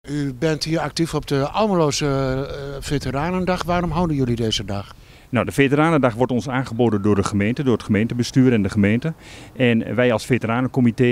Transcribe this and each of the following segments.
U bent hier actief op de Almeloze Veteranendag. Waarom houden jullie deze dag? Nou, de Veteranendag wordt ons aangeboden door de gemeente, door het gemeentebestuur en de gemeente. En wij als veteranencomité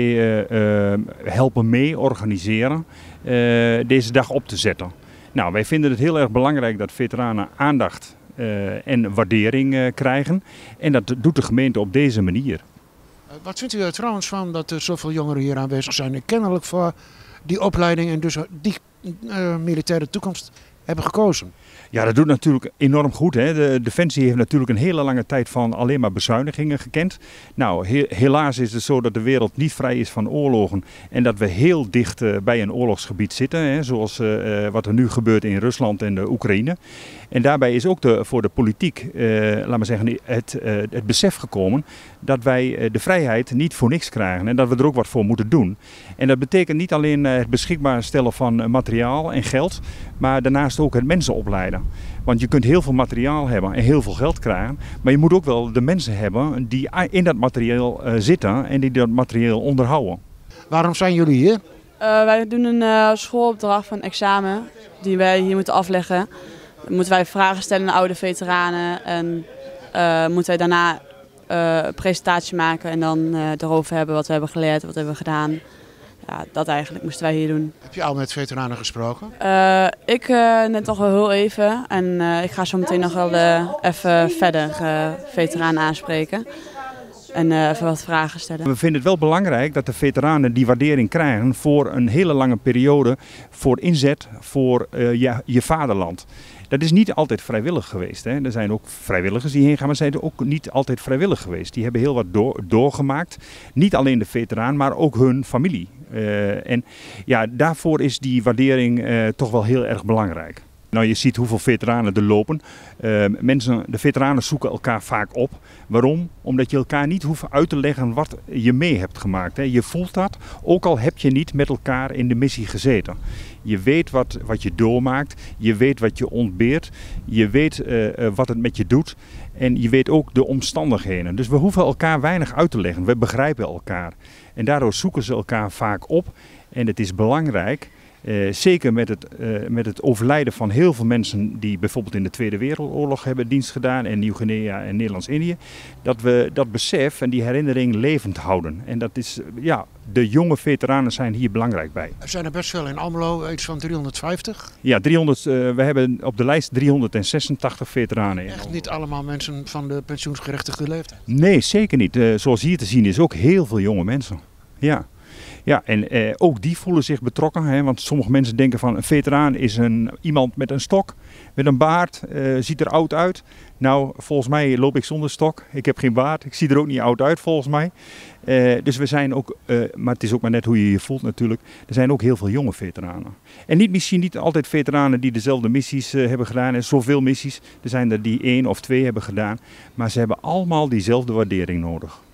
helpen mee organiseren deze dag op te zetten. Nou, wij vinden het heel erg belangrijk dat veteranen aandacht en waardering krijgen. En dat doet de gemeente op deze manier. Wat vindt u er trouwens van dat er zoveel jongeren hier aanwezig zijn en kennelijk voor die opleiding en dus die militaire toekomst hebben gekozen? Ja, dat doet natuurlijk enorm goed, hè. De Defensie heeft natuurlijk een hele lange tijd van alleen maar bezuinigingen gekend. Nou, helaas is het zo dat de wereld niet vrij is van oorlogen en dat we heel dicht bij een oorlogsgebied zitten, hè, zoals wat er nu gebeurt in Rusland en de Oekraïne. En daarbij is ook voor de politiek, laat maar zeggen, het besef gekomen dat wij de vrijheid niet voor niks krijgen en dat we er ook wat voor moeten doen. En dat betekent niet alleen het beschikbaar stellen van materiaal en geld, maar daarnaast ook het mensen opleiden. Want je kunt heel veel materiaal hebben en heel veel geld krijgen, maar je moet ook wel de mensen hebben die in dat materieel zitten en die dat materieel onderhouden. Waarom zijn jullie hier? Wij doen een schoolopdracht van examen die wij hier moeten afleggen. Dan moeten wij vragen stellen aan oude veteranen en moeten wij daarna een presentatie maken en dan erover hebben wat we hebben geleerd, wat we hebben gedaan. Ja, dat eigenlijk moesten wij hier doen. Heb je al met veteranen gesproken? Ik net nog wel heel even en ik ga zo meteen nog wel even verder veteranen aanspreken en even wat vragen stellen. We vinden het wel belangrijk dat de veteranen die waardering krijgen voor een hele lange periode voor inzet voor je vaderland. Dat is niet altijd vrijwillig geweest, hè. Er zijn ook vrijwilligers die heen gaan, maar zijn er ook niet altijd vrijwillig geweest. Die hebben heel wat doorgemaakt. Niet alleen de veteraan, maar ook hun familie. En ja, daarvoor is die waardering toch wel heel erg belangrijk. Nou, je ziet hoeveel veteranen er lopen. De veteranen zoeken elkaar vaak op. Waarom? Omdat je elkaar niet hoeft uit te leggen wat je mee hebt gemaakt. Hè. Je voelt dat, ook al heb je niet met elkaar in de missie gezeten. Je weet wat je doormaakt, je weet wat je ontbeert, je weet wat het met je doet en je weet ook de omstandigheden. Dus we hoeven elkaar weinig uit te leggen, we begrijpen elkaar. En daardoor zoeken ze elkaar vaak op en het is belangrijk. Zeker met het overlijden van heel veel mensen die bijvoorbeeld in de Tweede Wereldoorlog hebben dienst gedaan in Nieuw-Guinea en Nederlands-Indië, dat we dat besef en die herinnering levend houden. En dat is, ja, de jonge veteranen zijn hier belangrijk bij. Er zijn er best veel in Almelo, iets van 350. Ja, 300, we hebben op de lijst 386 veteranen. Echt niet allemaal mensen van de pensioensgerechtigde leeftijd? Nee, zeker niet. Zoals hier te zien is ook heel veel jonge mensen. Ja. Ja, en ook die voelen zich betrokken, hè, want sommige mensen denken van een veteraan is iemand met een stok, met een baard, ziet er oud uit. Nou, volgens mij loop ik zonder stok, ik heb geen baard, ik zie er ook niet oud uit volgens mij. Dus we zijn ook, maar het is ook maar net hoe je je voelt natuurlijk, er zijn ook heel veel jonge veteranen. En misschien niet altijd veteranen die dezelfde missies hebben gedaan, en zoveel missies, er zijn er die 1 of 2 hebben gedaan, maar ze hebben allemaal diezelfde waardering nodig.